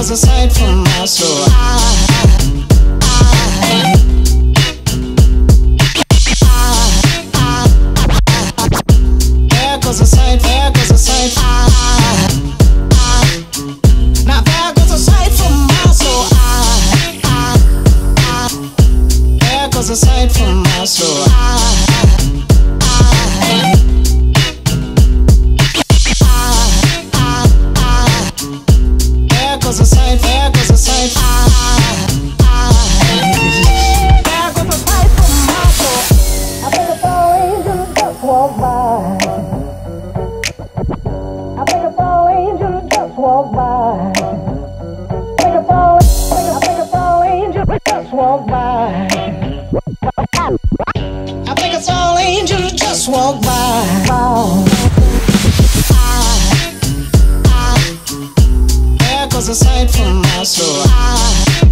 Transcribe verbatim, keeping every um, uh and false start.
goes a sight from my soul. I, I, there goes a sight, there goes a sight. I, I, now there goes a sight from my soul. I, I, I, there goes a sight from my soul. I, I, there goes a sight, there goes a sight. I, I, there goes a sight from my soul. I think a tall angel just walked by. I think a tall angel just walked by. I think a tall, I think a tall angel just walked by. I think a tall angel just walked by. Oh. I, I, there goes a sight from my soul. I,